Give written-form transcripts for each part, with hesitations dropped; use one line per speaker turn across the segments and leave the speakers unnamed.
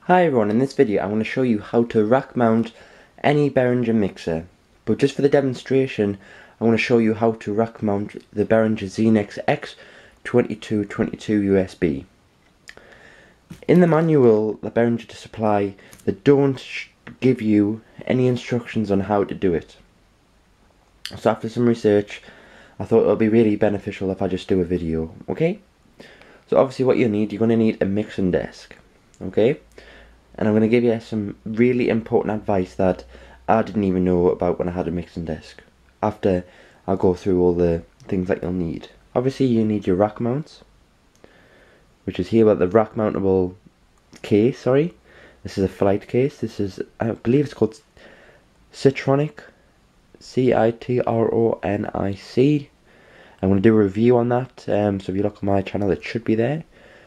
Hi everyone, in this video I'm going to show you how to rack mount any Behringer mixer. But just for the demonstration, I want to show you how to rack mount the Behringer Xenex X2222 USB. In the manual that Behringer supply, they don't give you any instructions on how to do it. So after some research, I thought it would be really beneficial if I just do a video, okay? So obviously what you're going to need a mixing desk, okay? And I'm going to give you some really important advice that I didn't even know about when I had a mixing desk. After I'll go through all the things that you'll need. Obviously you need your rack mounts, which is here about the rack mountable case, sorry. This is a flight case. This is, I believe it's called Citronic, C-I-T-R-O-N-I-C. I'm going to do a review on that, so if you look on my channel it should be there.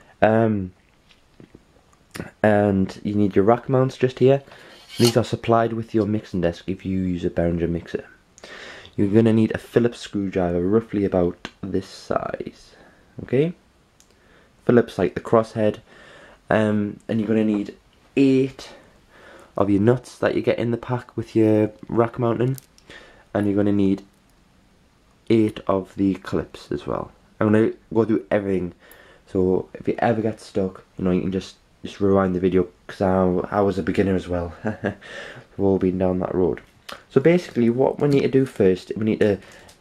And you need your rack mounts just here. These are supplied with your mixing desk if you use a Behringer mixer. You're going to need a Phillips screwdriver roughly about this size, okay? Phillips, like the crosshead, and you're going to need 8 of your nuts that you get in the pack with your rack mounting, and you're going to need 8 of the clips as well. I'm going to go through everything, so if you ever get stuck, you know, you can just rewind the video, because I was a beginner as well. We've all been down that road. So basically what we need to do first, we need to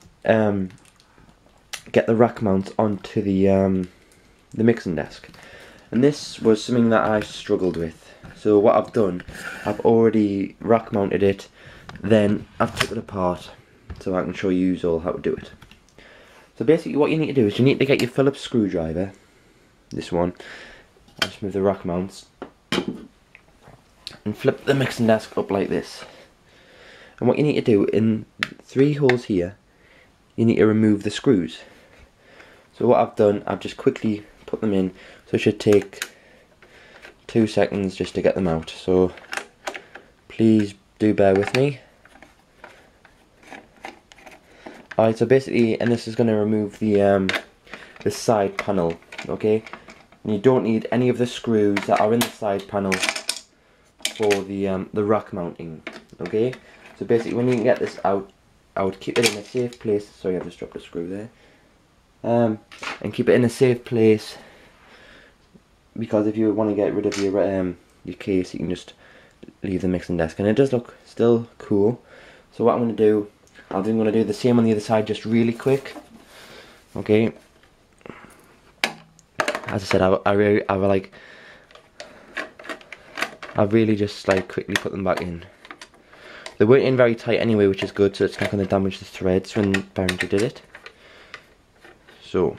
get the rack mounts onto the mixing desk. And this was something that I struggled with. So what I've done, I've already rack mounted it, then I've took it apart so I can show you all how to do it. So basically what you need to do is you need to get your Phillips screwdriver, this one. I'll just move the rack mounts and flip the mixing desk up like this. And what you need to do, in 3 holes here, you need to remove the screws. So what I've done, I've just quickly put them in, so it should take 2 seconds just to get them out. So please do bear with me. Alright, so basically, and this is going to remove the side panel, okay? And you don't need any of the screws that are in the side panel for the rack mounting, okay? So basically when you can get this out, I would keep it in a safe place. Sorry, I've just dropped a screw there. And keep it in a safe place, because if you want to get rid of your case, you can just leave the mixing desk. And it does look still cool. So what I'm going to do, I'm going to do the same on the other side just really quick, okay? As I said, I really just like quickly put them back in. They weren't in very tight anyway, which is good, so it's not going to damage the threads when Behringer did it. So,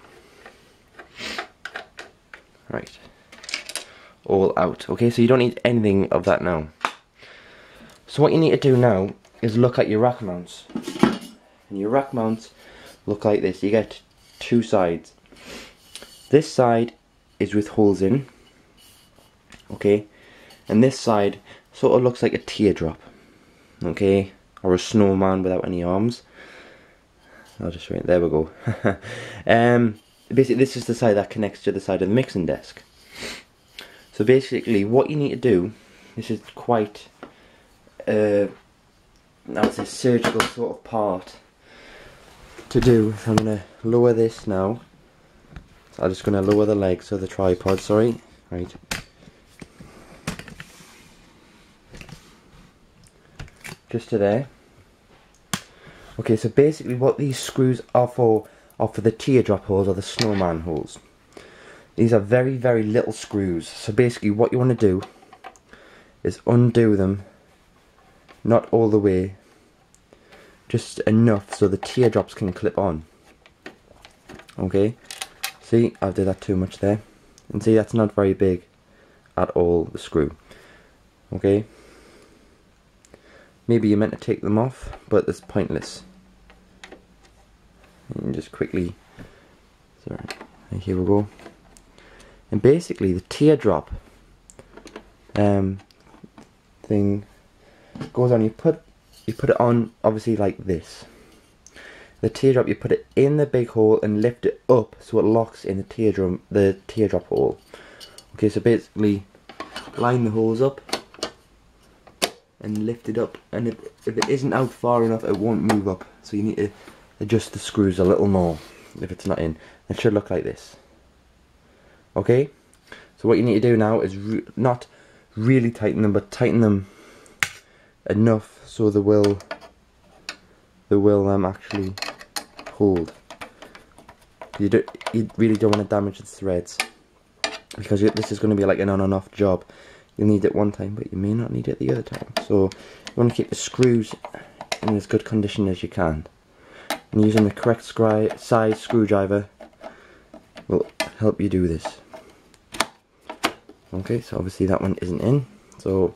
right, all out. Okay, so you don't need anything of that now. So what you need to do now is look at your rack mounts. And your rack mounts look like this. You get 2 sides. This side is with holes in, okay, and this side sort of looks like a teardrop, okay, or a snowman without any arms. I'll just show you. There we go. Basically this is the side that connects to the side of the mixing desk. So basically what you need to do, this is quite I would say surgical sort of part to do. I'm going to lower this now. So I'm just going to lower the legs of the tripod, sorry. Right. Just to there. Okay, so basically what these screws are for the teardrop holes or the snowman holes. These are very, very little screws. So basically what you want to do is undo them, not all the way, just enough so the teardrops can clip on. Okay. See, I did that too much there. And see, that's not very big at all, the screw. Okay? Maybe you're meant to take them off, but it's pointless. And just quickly, sorry, here we go. And basically the teardrop thing goes on, you put it on obviously like this. The teardrop, you put it in the big hole and lift it up so it locks in the teardrop hole. Okay, so basically line the holes up and lift it up, and if it isn't out far enough it won't move up, so you need to adjust the screws a little more if it's not in. It should look like this. Okay, so what you need to do now is not really tighten them, but tighten them enough so they will actually hold. You really don't want to damage the threads, because this is going to be like an on and off job. You'll need it one time, but you may not need it the other time. So you want to keep the screws in as good condition as you can. And using the correct size screwdriver will help you do this. Okay, so obviously that one isn't in. So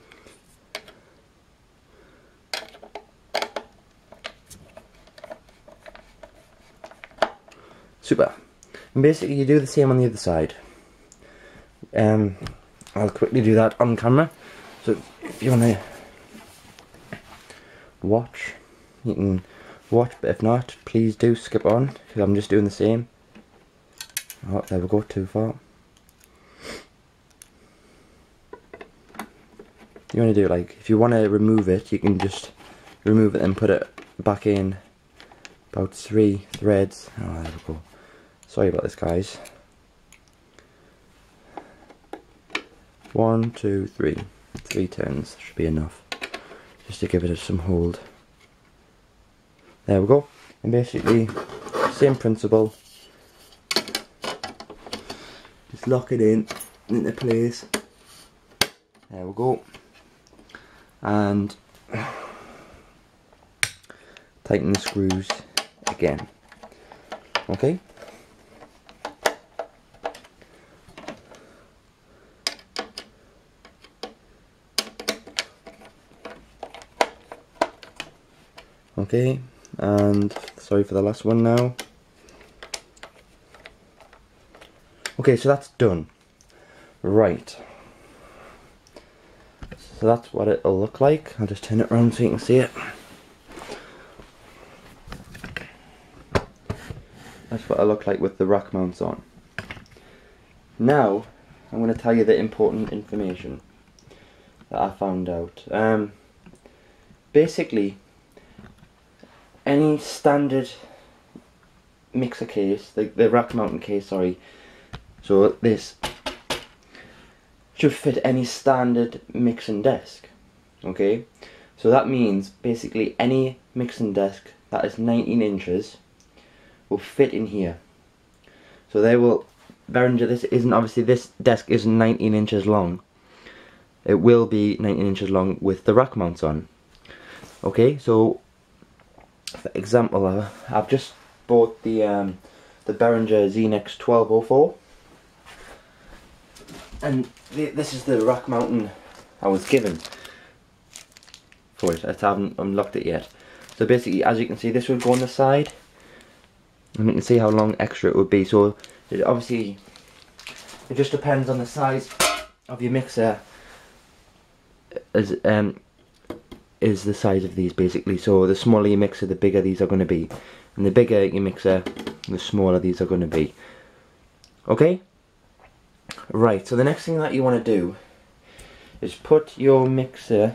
super. And basically you do the same on the other side. I'll quickly do that on camera. So if you want to watch, you can watch, but if not, please do skip on, because I'm just doing the same. Oh, there we go, too far. You want to do like, if you want to remove it, you can just remove it and put it back in about 3 threads. Oh, there we go. Sorry about this, guys. 1, 2, 3. 3 turns should be enough, just to give it some hold. There we go. And basically, same principle. Just lock it into place. There we go. And tighten the screws again. Okay. Okay, and sorry for the last one now. Okay, so that's done. Right. So that's what it'll look like. I'll just turn it around so you can see it. That's what it'll look like with the rack mounts on. Now, I'm going to tell you the important information that I found out. Basically, any standard mixer case, the rack mounting case, sorry, so this should fit any standard mixing desk. Okay, so that means basically any mixing desk that is 19 inches will fit in here. So they will, Behringer, this desk isn't 19 inches long. It will be 19 inches long with the rack mounts on. Okay, so for example, I've just bought the Behringer ZNex 1204, and this is the rack mounting I was given for it. I haven't unlocked it yet. So basically, as you can see, this would go on the side, and you can see how long extra it would be. So it obviously, it just depends on the size of your mixer. Is the size of these basically. So the smaller your mixer, the bigger these are going to be, and the bigger your mixer, the smaller these are going to be. Okay? Right, so the next thing that you want to do is put your mixer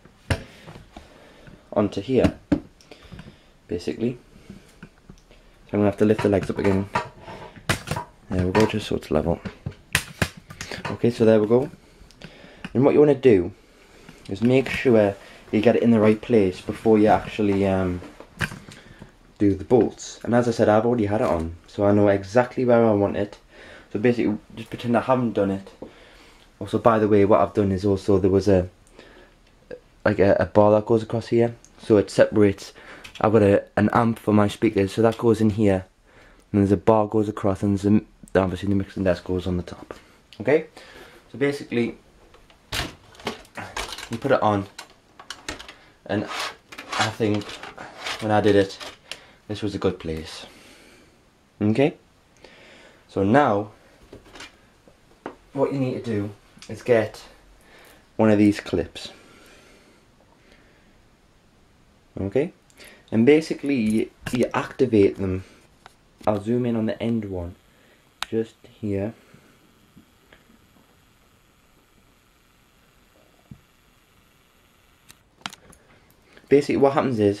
onto here, basically. So I'm going to have to lift the legs up again. There we go, just so it's level. Okay, so there we go. And what you want to do is make sure you get it in the right place before you actually do the bolts. And as I said, I've already had it on, so I know exactly where I want it. So basically, just pretend I haven't done it. Also, by the way, what I've done is also there was a bar that goes across here, so it separates. I've got an amp for my speakers, so that goes in here, and there's a bar goes across, and there's obviously the mixing desk goes on the top. Okay, so basically, you put it on. And I think when I did it, this was a good place. Okay? So now, what you need to do is get one of these clips. Okay? And basically, you activate them. I'll zoom in on the end one. Just here. basically what happens is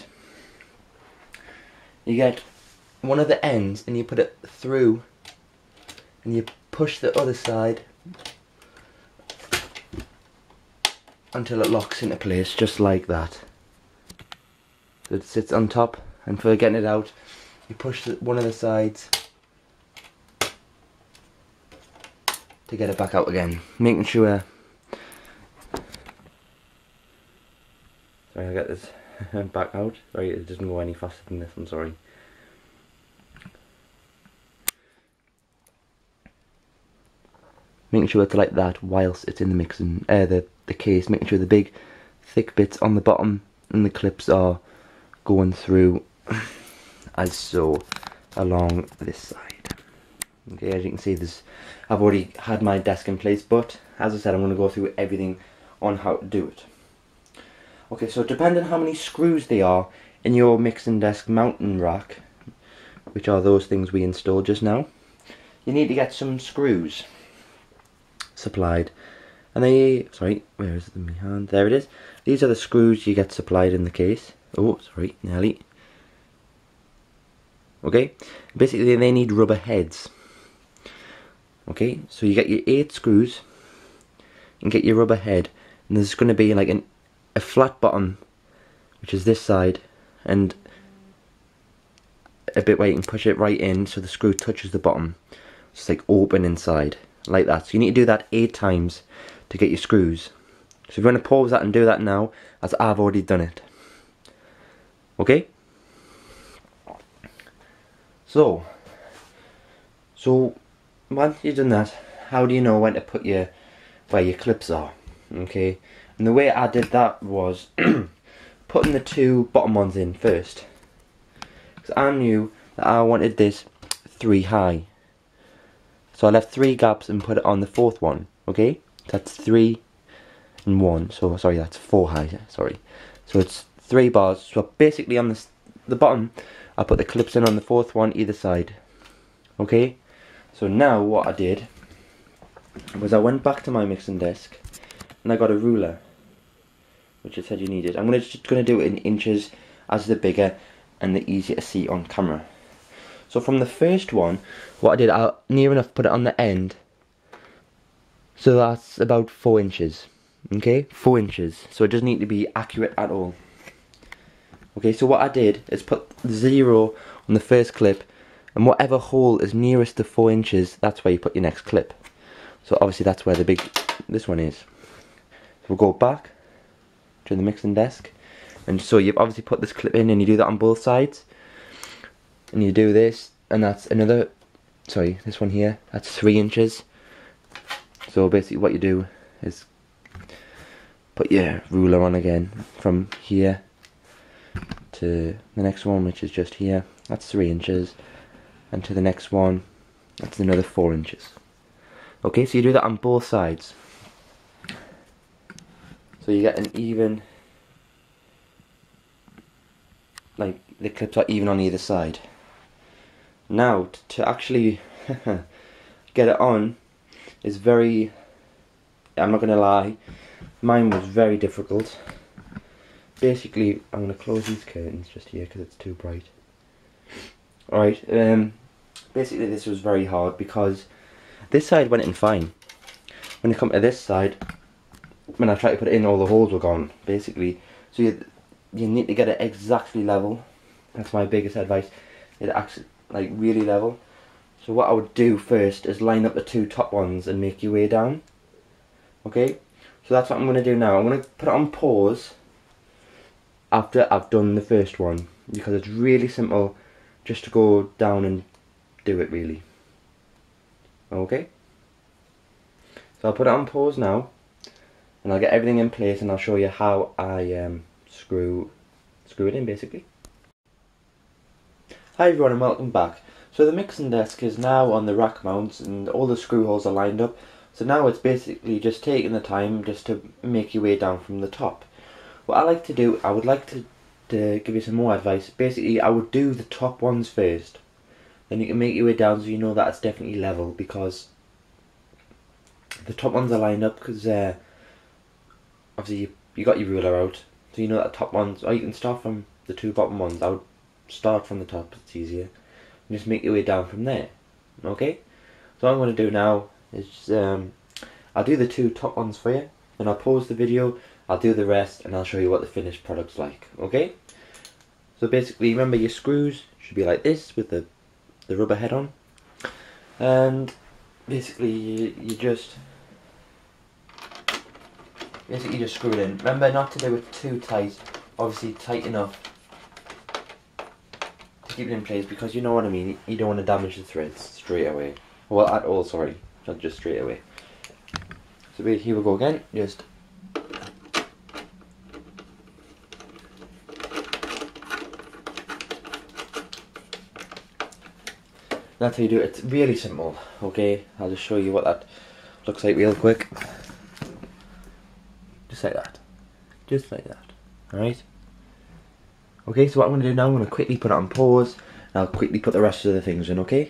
you get one of the ends and you put it through and you push the other side until it locks into place, just like that. So it sits on top, and for getting it out you push one of the sides to get it back out again, making sure. Sorry, I get this back out. Sorry, it doesn't go any faster than this, I'm sorry. Making sure it's like that whilst it's in the mixing, the case, making sure the big thick bits on the bottom and the clips are going through as so along this side. Okay, as you can see, I've already had my desk in place, but as I said, I'm going to go through everything on how to do it. Okay, so depending on how many screws they are in your mixing desk mounting rack, which are those things we installed just now, you need to get some screws supplied. And sorry, where is it in my hand? There it is. These are the screws you get supplied in the case. Oh, sorry, nearly. Okay, basically they need rubber heads. Okay, so you get your 8 screws and get your rubber head, and there's going to be like a flat bottom, which is this side, and a bit where you can push it right in so the screw touches the bottom. It's like open inside, like that. So you need to do that 8 times to get your screws. So if you want to pause that and do that now, as I've already done it. Okay? So once you've done that, how do you know when to put where your clips are? Okay? And the way I did that was putting the 2 bottom ones in first. Because I knew that I wanted this 3 high. So I left 3 gaps and put it on the 4th one. Okay? That's 3 and 1. So sorry, that's 4 high. Sorry. So it's 3 bars. So basically on the bottom, I put the clips in on the 4th one either side. Okay? So now what I did was I went back to my mixing desk and I got a ruler, which it said you needed. I'm just going to do it in inches as the bigger and the easier to see on camera. So from the first one, what I did, I near enough put it on the end. So that's about 4 inches. Okay, 4 inches. So it doesn't need to be accurate at all. Okay, so what I did is put 0 on the first clip, and whatever hole is nearest to 4 inches, that's where you put your next clip. So obviously that's where this one is. So we'll go back to the mixing desk, and so you've obviously put this clip in, and you do that on both sides. And you do this, and that's another, sorry, this one here, that's 3 inches. So basically what you do is put your ruler on again from here to the next one, which is just here, that's 3 inches, and to the next one, that's another 4 inches. Okay, so you do that on both sides. So you get an even, like the clips are even on either side. Now, to actually get it on is very, I'm not going to lie, mine was very difficult. Basically, I'm going to close these curtains just here because it's too bright. Alright, basically this was very hard because this side went in fine. When you come to this side, when I tried to put it in, all the holes were gone, basically. So you need to get it exactly level. That's my biggest advice. It actually, like, really level. So what I would do first is line up the 2 top ones and make your way down. Okay? So that's what I'm going to do now. I'm going to put it on pause after I've done the first one, because it's really simple just to go down and do it, really. Okay? So I'll put it on pause now, and I'll get everything in place, and I'll show you how I screw it in, basically. Hi everyone, and welcome back. So the mixing desk is now on the rack mounts, and all the screw holes are lined up. So now it's basically just taking the time just to make your way down from the top. What I like to do, I would like to give you some more advice. Basically, I would do the top ones first. Then you can make your way down so you know that it's definitely level, because the top ones are lined up, because obviously you got your ruler out So you know that top ones, or you can start from the two bottom ones. I would start from the top, it's easier. And just make your way down from there. Okay? So what I'm going to do now is I'll do the two top ones for you, and I'll pause the video, I'll do the rest, and I'll show you what the finished product's like. Okay? So basically, remember your screws should be like this with the rubber head on. And basically you just screw it in. Remember not to do it too tight, obviously tight enough to keep it in place, because you know what I mean, you don't want to damage the threads straight away. Well, at all, sorry, not just straight away. So here we go again, just that's how you do it. It's really simple, okay? I'll just show you what that looks like real quick. Just like that. Just like that. Alright? Okay, so what I'm going to do now, I'm going to quickly put it on pause, and I'll quickly put the rest of the things in, okay?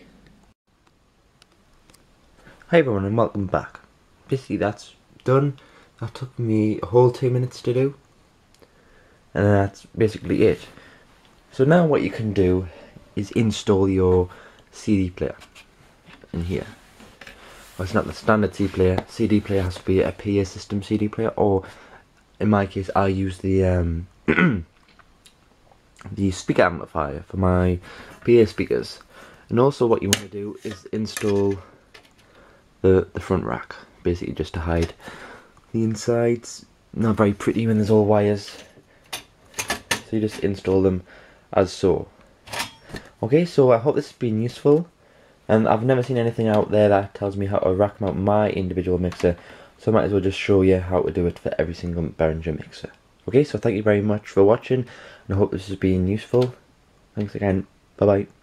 Hi everyone, and welcome back. Basically that's done. That took me a whole 2 minutes to do. And that's basically it. So now what you can do is install your CD player in here. Well, it's not the standard CD player. CD player has to be a PA system CD player, or in my case I use the the speaker amplifier for my PA speakers. And also what you want to do is install the front rack, basically just to hide the insides. Not very pretty when there's all wires, so you just install them as so. Okay, so I hope this has been useful, and I've never seen anything out there that tells me how to rack mount my individual mixer, so I might as well just show you how to do it for every single Behringer mixer. Okay, so thank you very much for watching, and I hope this has been useful. Thanks again, bye bye.